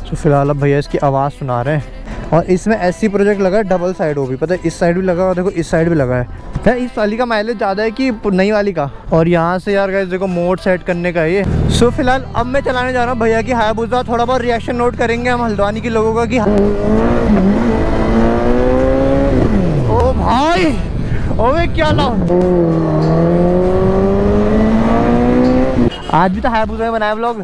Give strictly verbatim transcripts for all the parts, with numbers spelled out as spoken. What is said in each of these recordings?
तो फिलहाल अब भैया इसकी आवाज़ सुना रहे हैं। और इसमें ऐसी प्रोजेक्ट लगा है डबल साइड, वो भी पता है इस साइड भी लगा है और देखो इस साइड भी लगा है। क्या इस वाली का माइलेज ज़्यादा है कि नई वाली का? और यहाँ से यार गाइस देखो मोड सेट करने का ये। सो फिलहाल अब मैं चलाने जा रहा हूँ भैया की हायाबुसा। थोड़ा बहुत रिएक्शन नोट करेंगे हम हल्द्वानी के लोगों का कि ओ भाई ओए क्या लाउड। आज भी तो हायाबुसा में बनाया vlog.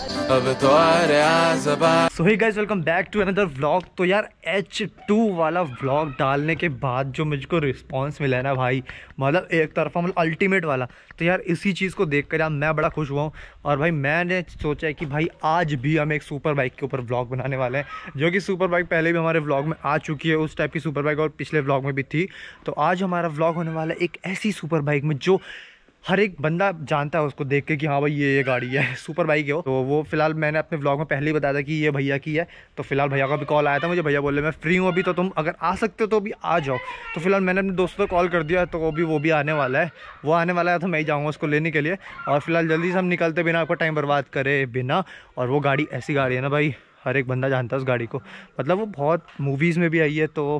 So hey guys welcome back to another vlog. तो यार एच टू वाला व्लॉग डालने के बाद जो मुझको रिस्पांस मिला है ना भाई, मतलब एक तरफा मतलब अल्टीमेट वाला। तो यार इसी चीज़ को देख कर यार मैं बड़ा खुश हुआ हूँ। और भाई मैंने सोचा है कि भाई आज भी हम एक सुपर बाइक के ऊपर व्लॉग बनाने वाले हैं, जो कि सुपर बाइक पहले भी हमारे व्लॉग में आ चुकी है, उस टाइप की सुपर बाइक, और पिछले व्लॉग में भी थी। तो आज हमारा व्लॉग होने वाला है एक ऐसी सुपर बाइक में जो हर एक बंदा जानता है उसको देख के कि हाँ भाई ये ये गाड़ी है, सुपर बाइक है वो। तो वो फिलहाल मैंने अपने व्लॉग में पहले ही बताया था कि ये भैया की है। तो फिलहाल भैया का भी कॉल आया था मुझे, भैया बोले मैं फ्री हूँ अभी, तो तुम अगर आ सकते हो तो अभी आ जाओ। तो फिलहाल मैंने अपने दोस्तों को कॉल कर दिया, तो वो भी वो भी आने वाला है। वो आने वाला है तो मैं ही जाऊँगा उसको लेने के लिए। और फिलहाल जल्दी से हम निकलते बिना आपको टाइम बर्बाद करे बिना। और वो गाड़ी ऐसी गाड़ी है ना भाई, हर एक बंदा जानता है उस गाड़ी को, मतलब वो बहुत मूवीज़ में भी आई है, तो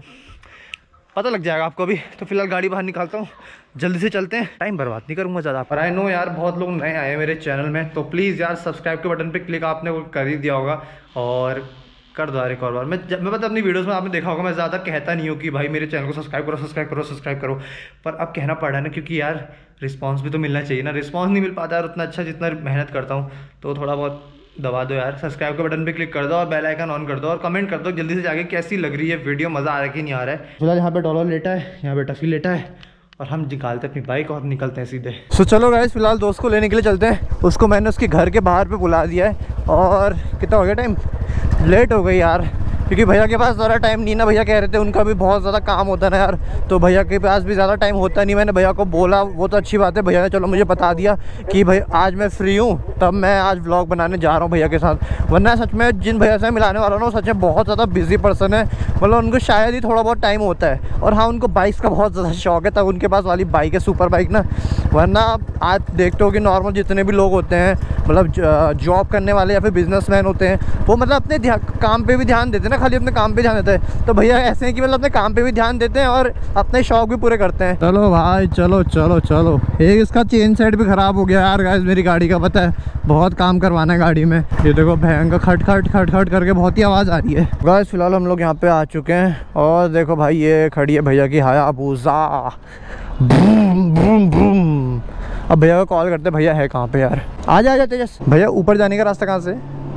पता लग जाएगा आपको भी। तो फिलहाल गाड़ी बाहर निकालता हूँ, जल्दी से चलते हैं, टाइम बर्बाद नहीं करूँगा ज़्यादा। पर आई नो यार बहुत लोग नए आए हैं मेरे चैनल में, तो प्लीज़ यार सब्सक्राइब के बटन पे क्लिक आपने वो कर ही दिया होगा और कर दो यार एक और बार। मैं मैं मतलब अपनी वीडियोस में आपने देखा होगा मैं ज़्यादा कहता नहीं हूँ कि भाई मेरे चैनल को सब्सक्राइब करो सब्सक्राइब करो सब्सक्राइब करो, पर अब कहना पड़ रहा है ना, क्योंकि यार रिस्पॉन्स भी तो मिलना चाहिए ना। रिस्पॉन्स नहीं मिल पाता यार उतना अच्छा जितना मेहनत करता हूँ, तो थोड़ा बहुत दबा दो यार, सब्सक्राइब के बटन पे क्लिक कर दो और बेल आइकन ऑन कर दो और कमेंट कर दो जल्दी से जाके कैसी लग रही है वीडियो, मज़ा आ रहा है कि नहीं आ रहा है। फिलहाल यहाँ पे डॉलर लेटा है, यहाँ पे टफी लेटा है और हम निकालते हैं अपनी बाइक और निकलते हैं सीधे। सो चलो गाइस फिलहाल दोस्त को लेने के लिए चलते हैं। उसको मैंने उसके घर के बाहर पे बुला दिया है और कितना हो गया टाइम, लेट हो गई यार, क्योंकि भैया के पास ज़्यादा टाइम नहीं ना। भैया कह रहे थे उनका भी बहुत ज़्यादा काम होता है ना यार, तो भैया के पास भी ज़्यादा टाइम होता नहीं। मैंने भैया को बोला, वो तो अच्छी बात है, भैया ने चलो मुझे बता दिया कि भाई आज मैं फ्री हूँ, तब मैं आज व्लॉग बनाने जा रहा हूँ भैया के साथ। वरना सच में जिन भैया से मिलाने वाला हूँ सच में बहुत ज़्यादा बिजी पर्सन है, मतलब उनको शायद ही थोड़ा बहुत टाइम होता है। और हाँ उनको बाइक्स का बहुत ज़्यादा शौक है, तब उनके पास वाली बाइक है सुपर बाइक ना। वरना आज देखते हो कि नॉर्मल जितने भी लोग होते हैं, मतलब जॉब करने वाले या फिर बिजनेसमैन होते हैं, वो मतलब अपने काम पे भी ध्यान देते हैं ना, खाली अपने काम पे ध्यान देते हैं। तो भैया ऐसे हैं कि मतलब अपने काम पे भी ध्यान देते हैं और अपने शौक भी पूरे करते हैं। चलो भाई चलो चलो चलो। एक इसका चेन सेट भी ख़राब हो गया यार गाइस मेरी गाड़ी का, पता है बहुत काम करवाना है गाड़ी में। ये देखो भयंकर खट खट खट खट करके बहुत ही आवाज़ आ रही है। गाइस फिलहाल हम लोग यहाँ पे आ चुके हैं और देखो भाई ये खड़ी है भैया की हायाबुसा। अब भैया को कॉल करते, भैया है कहाँ पे यार, आ जा जाते तेजस। भैया ऊपर जाने का रास्ता कहाँ से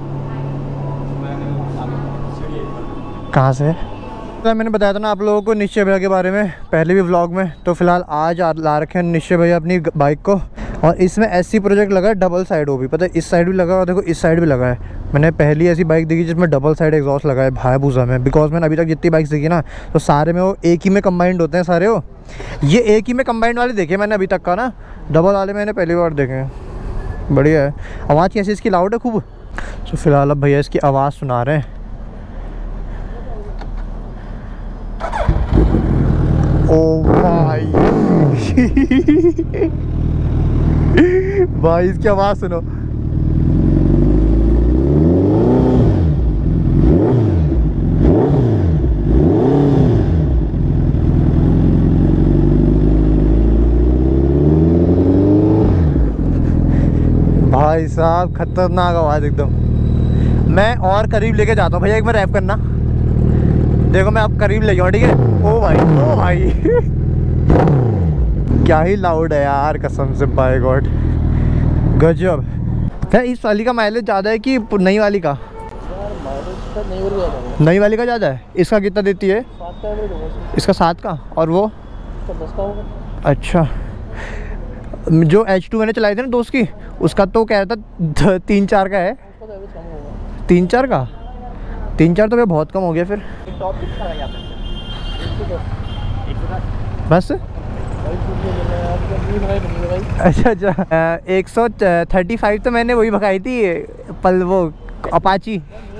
कहाँ से तो मैंने बताया था ना आप लोगों को निश्चय भैया के बारे में पहले भी व्लॉग में। तो फिलहाल आज ला रखे हैं निश्चय भैया अपनी बाइक को, और इसमें ऐसी प्रोजेक्ट लगा है डबल साइड, वो भी पता है इस साइड भी लगा है और देखो इस साइड भी लगा है। मैंने पहली ऐसी बाइक देखी जिसमें डबल साइड एग्जॉस्ट लगा है हायाबुसा में, बिकॉज मैंने अभी तक जितनी बाइक्स देखी ना तो सारे में वो एक ही में कंबाइंड होते हैं सारे। वो ये एक ही में कंबाइंड वाले देखे मैंने अभी तक का ना, डबल वाले मैंने पहली बार देखे हैं। बढ़िया है, आवाज़ कैसी इसकी लाउड है खूब। तो फिलहाल अब भैया इसकी आवाज़ सुना रहे हैं। ओ भाई भाई इसकी आवाज़ सुनो। भाई साहब खतरनाक आवाज़ एकदम। मैं और करीब लेके जाता हूँ भैया, एक बार रैप करना, देखो मैं अब करीब ले गया, ठीक है। ओ भाई ओ भाई क्या ही लाउड है यार कसम से, बाय गॉड गजब। क्या इस वाली का माइलेज ज़्यादा है कि नई वाली का? नई वाली का ज़्यादा है। इसका कितना देती है? इसका सात का, और वो दस का होगा। अच्छा, जो एच टू मैंने चलाई थी ना दोस्त की, उसका तो कह रहा था तीन चार का है। तीन चार का तीन चार तो बहुत कम हो गया फिर। बस अच्छा अच्छा एक सौ थर्टी फाइव तो मैंने वही भगाई थी पल, वो अपाची।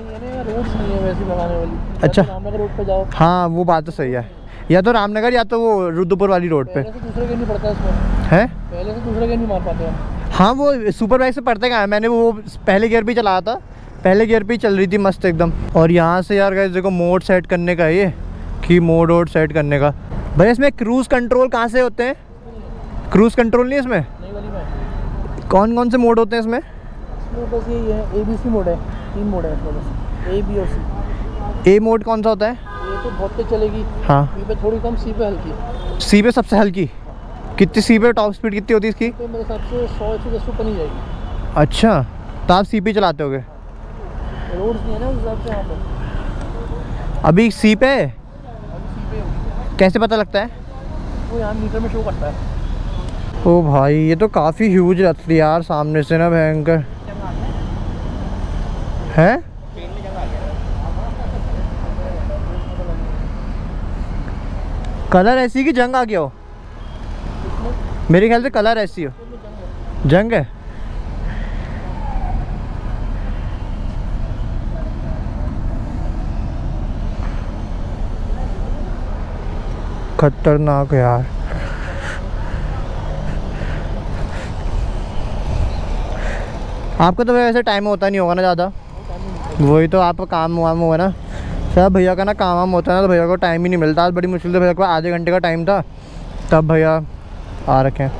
अच्छा रोड पे जाओ, हाँ वो बात तो सही है, या तो रामनगर या तो वो रुद्रपुर वाली रोड पे। दूसरे के नहीं पड़ता है, पहले से दूसरे के नहीं मार पाते हैं। हाँ वो सुपर बाइक से पड़ते कहाँ है, मैंने वो पहले गियर भी चलाया था, पहले गियर पे ही चल रही थी मस्त एकदम। और यहाँ से यार गाइस देखो मोड सेट करने का है ये, कि मोड वोड सेट करने का। भाई इसमें क्रूज़ कंट्रोल कहाँ से होते हैं? क्रूज़ कंट्रोल नहीं है इसमें? नहीं वाली में। कौन कौन से मोड होते हैं इसमें? इसमें बस यही है, ए बी सी मोड है, तीन मोड है इसमें बस, ए बी और सी। ए मोड कौन सा होता है? ए पे बहुत तेज चलेगी, हाँ। बी पे थोड़ी कम, सी पे हल्की। सी पे सबसे हल्की? कितनी सी पे टॉप स्पीड कितनी होती है इसकी? तो मेरे हिसाब से सौ एक सौ दस ऊपर नहीं जाएगी। अच्छा, तो आप सी पे चलाते होगे? रोड्स नहीं है ना उस हिसाब से यहाँ पर। अभी सी पे है? अभी सी पे होगी। कैसे पता लगता है? वो यहाँ मीटर में शो करता है। ओ भाई ये तो काफ़ी ह्यूज लगती है यार सामने से ना, भयंकर है। कलर ऐसी की जंग आ गया हो? मेरे ख्याल से कलर ऐसी हो, जंग है। खतरनाक यार। आपका तो वैसे टाइम होता नहीं होगा ना ज़्यादा? वही तो, आपका काम वाम हुआ ना सब। भैया का ना काम वाम होता है ना, तो भैया को टाइम ही नहीं मिलता। आज बड़ी मुश्किल से भैया को आधे घंटे का टाइम था, तब भैया आ रखे हैं।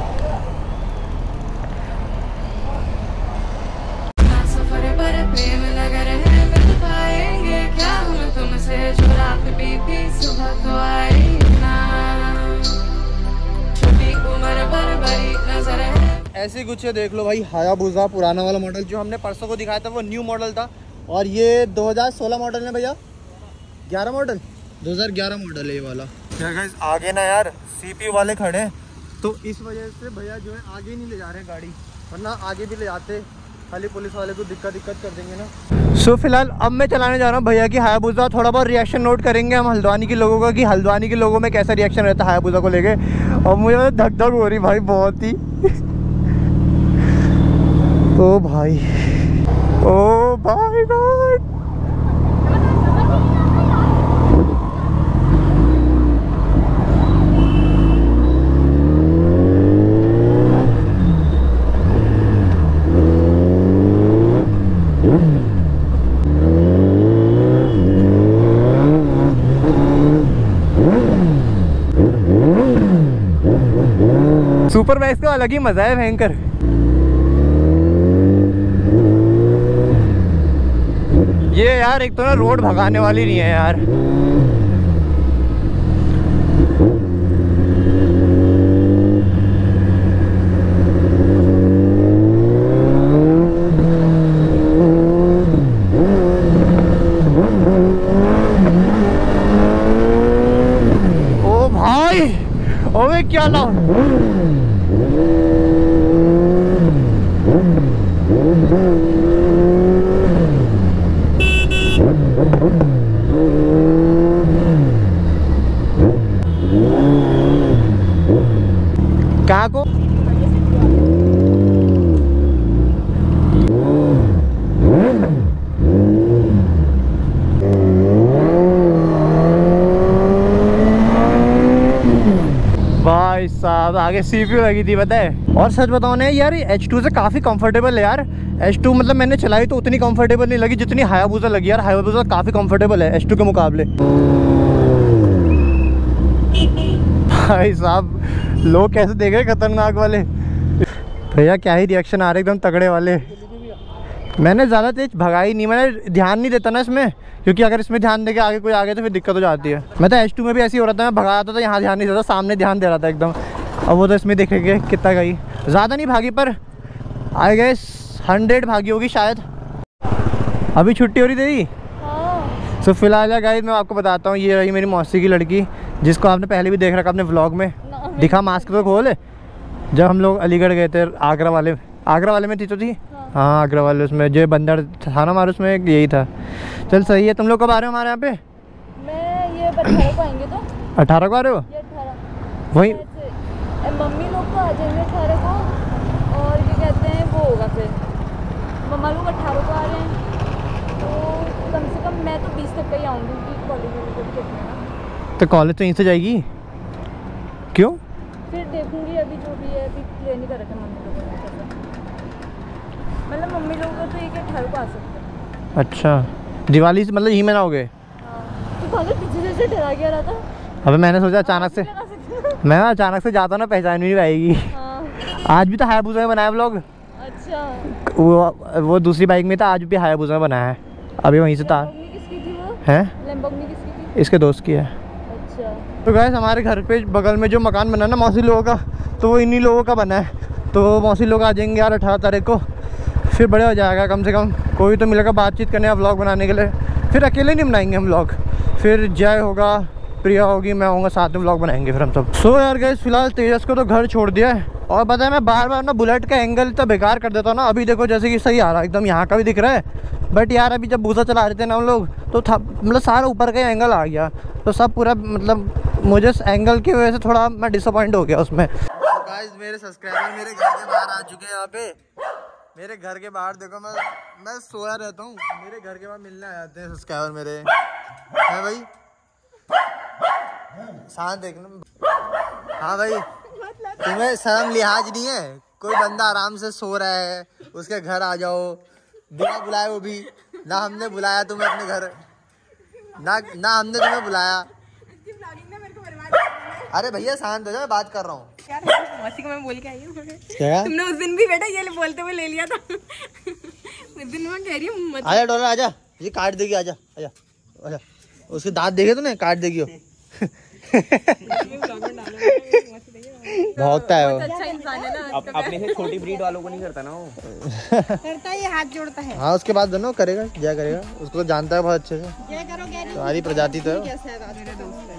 ऐसे गुच्छे देख लो भाई, हायाबुसा पुराना वाला मॉडल जो हमने परसों को दिखाया था वो न्यू मॉडल था, और ये दो हज़ार सोलह मॉडल है भैया, ग्यारह मॉडल, दो हज़ार ग्यारह मॉडल है ये वाला। क्या गाइस आगे ना यार सीपीयू वाले खड़े हैं, तो इस वजह से भैया जो है आगे नहीं ले जा रहे हैं गाड़ी, वरना आगे भी ले जाते, खाली पुलिस वाले को दिक्कत दिक्कत कर देंगे ना। सो so, फिलहाल अब मैं चलाने जा रहा हूँ भैया की हायाबुसा। थोड़ा बहुत रिएक्शन नोट करेंगे हम हल्द्वानी के लोगों का, कि हल्द्वानी के लोगों में कैसा रिएक्शन रहता है हायाबुसा को लेके। और मुझे धक धक हो रही भाई बहुत ही। ओ भाई, ओ भाई गॉड। सुपर मैक्स का अलग ही मजा है भयंकर। ये यार एक तो ना रोड भगाने वाली नहीं है यार। ओ भाई, ओए क्या ना कहाँ को भाई साहब आगे सीपीयू लगी थी पता है। और सच बताओ ना यार एच टू से काफ़ी कंफर्टेबल है यार। एच टू मतलब मैंने चलाई तो उतनी कंफर्टेबल नहीं लगी जितनी हायाबुसा लगी यार। हायाबुसा काफ़ी कंफर्टेबल है एच टू के मुकाबले। भाई साहब लोग कैसे देख रहे खतरनाक वाले। भैया क्या ही रिएक्शन आ रहे एकदम तगड़े वाले। मैंने ज़्यादा तेज भगाई नहीं, मैंने ध्यान नहीं देता ना इसमें, क्योंकि अगर इसमें ध्यान देके आगे कोई आगे तो फिर दिक्कत हो जाती है। मैं तो एच टू में भी ऐसे ही हो रहा था, मैं भगाया था तो यहाँ ध्यान नहीं देता, सामने ध्यान दे रहा था एकदम। अब वो तो इसमें देखेंगे कितना गई, ज़्यादा नहीं भागी पर आई गेस हंड्रेड भागी होगी शायद। अभी छुट्टी हो रही तेरी? हाँ। सो फिलहाल यार गाइस मैं आपको बताता हूँ, ये रही मेरी मौसी की लड़की, जिसको आपने पहले भी देख रखा अपने व्लॉग में। दिखा मास्क तो खोल। जब हम लोग अलीगढ़ गए थे आगरा वाले, आगरा वाले में थी तो थी हाँ आगरा वाले, उसमें जो बंदर था ना हमारे उसमें यही था। चल सही है। तुम लोग कब आ रहे हो हमारे यहाँ पे? मैं ये अठारह को आएंगे तो अठारह को आ रहे हो? ये अठारह वही मम्मी लोग तो आ जाएंगे अठारह को, और ये कहते हैं वो होगा फिर मम्मा लोग अठारह को आ रहे हैं, तो कम से कम मैं तो बीस तक का ही आऊँगी क्योंकि कॉलेज में कितना। तो कॉलेज तो यहीं से जाएगी क्यों? फिर देखूंगी अभी जो भी है, अभी प्लान नहीं कर रहे थे मम्मी लोग, मतलब मम्मी लोग तो एक अठारह को आ सकते हैं। अच्छा, दिवाली से मतलब यही में ना हो गए? हाँ। तो भागल पीछे से डरा गया रहा था। अबे मैंने सोचा अचानक से, मैं ना अचानक से जाता हूँ ना, पहचान भी नहीं पाएगी। हाँ। आज भी तो हायाबुसा में बनाया व्लॉग। अच्छा। वो वो दूसरी बाइक में था, आज भी हायाबुसा में बनाया है। अभी वहीं से तार किसकी थी वो? है, लैम्बोर्गिनी किसकी थी? इसके दोस्त की है। अच्छा। तो गाइस हमारे घर पे बगल में जो मकान बना है ना मौसी लोगों का, तो वो इन्हीं लोगों का बना है। तो मौसी लोग आ जाएंगे यार अठारह तारीख को, फिर बड़े हो जाएगा, कम से कम कोई तो मिलेगा बातचीत करने, व्लॉग बनाने के लिए। फिर अकेले नहीं बनाएंगे हम व्लॉग, फिर जय होगा, प्रिया होगी, मैं होऊंगा, साथ में व्लॉग बनाएंगे फिर हम सब। सो यार गाइस फिलहाल तेजस को तो घर छोड़ दिया है। और पता है मैं बार बार ना बुलेट का एंगल तो बेकार कर देता हूँ ना। अभी देखो जैसे कि सही आ रहा है एकदम, यहाँ का भी दिख रहा है। बट यार अभी जब भूसा चला रहे थे ना हम लोग, तो था मतलब सारा ऊपर का एंगल आ गया, तो सब पूरा मतलब मुझे एंगल की वजह से थोड़ा मैं डिसअपॉइंट हो गया उसमें। तो गाइस मेरे सब्सक्राइबर मेरे घर के बाहर आ चुके हैं। यहाँ पे मेरे घर के बाहर देखो, मैं मैं सोया रहता हूँ, मेरे घर के बाहर मिलने आ जाते हैं सब्सक्राइबर मेरे। है भाई शांत देख लो। हाँ भाई, तुम्हें शर्म लिहाज नहीं है? कोई बंदा आराम से सो रहा है, उसके घर आ जाओ बिना बुलाए, वो भी ना हमने बुलाया तुम्हें अपने घर, ना ना हमने तुम्हें बुलाया। अरे भैया शांत हो जाओ, मैं बात कर रहा हूँ। मौसी को मैं बोल के आई हूँ। क्या तुमने उस दिन भी बेटा ये बोलते हुए ले लिया था। उस दिन मैं कह रही हूँ मत। आजा डॉलर आजा, ये काट देगी, आजा आजा आजा। उसके दांत देखे तूने, काट देगी वो। भौंकता है वो। अच्छा इंसान है ना। अप, अपने से छोटी ब्रीड वालों को नहीं करता ना वो। करता है, ये हाथ जोड़ता है। हाँ उसके बाद दोनों करेगा, जय करेगा, उसको जानता है बहुत अच्छे से। जय करो गैरी। तुम्हारी प्रजाति तो है। कैसा है मेरे दोस्त है।